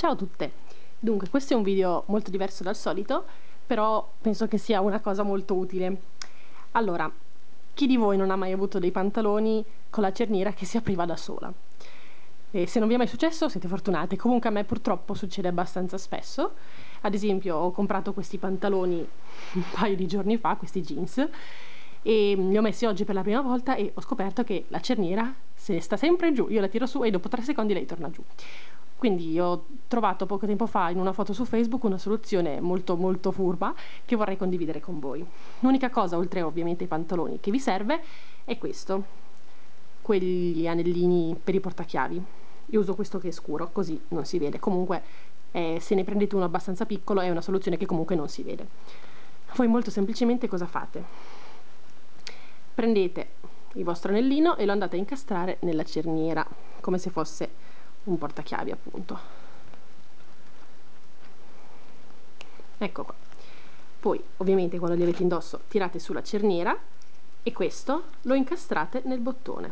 Ciao a tutte! Dunque, questo è un video molto diverso dal solito, però penso che sia una cosa molto utile. Allora, chi di voi non ha mai avuto dei pantaloni con la cerniera che si apriva da sola? E se non vi è mai successo, siete fortunati. Comunque a me purtroppo succede abbastanza spesso. Ad esempio, ho comprato questi pantaloni un paio di giorni fa, questi jeans, e li ho messi oggi per la prima volta e ho scoperto che la cerniera se ne sta sempre giù. Io la tiro su e dopo 3 secondi lei torna giù. Quindi ho trovato poco tempo fa in una foto su Facebook una soluzione molto molto furba che vorrei condividere con voi. L'unica cosa, oltre ovviamente ai pantaloni, che vi serve è questo, quegli anellini per i portachiavi. Io uso questo che è scuro, così non si vede. Comunque se ne prendete uno abbastanza piccolo è una soluzione che comunque non si vede. Voi molto semplicemente cosa fate? Prendete il vostro anellino e lo andate a incastrare nella cerniera, come se fosse un portachiavi appunto. Ecco qua. Poi ovviamente quando li avete indosso tirate sulla cerniera e questo lo incastrate nel bottone.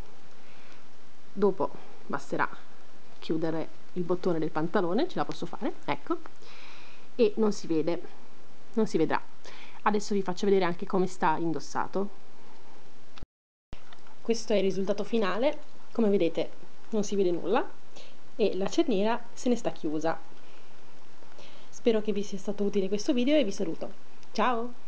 Dopo basterà chiudere il bottone del pantalone, ce la posso fare, ecco, e non si vede, non si vedrà. Adesso vi faccio vedere anche come sta indossato. Questo è il risultato finale, come vedete non si vede nulla e la cerniera se ne sta chiusa. Spero che vi sia stato utile questo video e vi saluto. Ciao!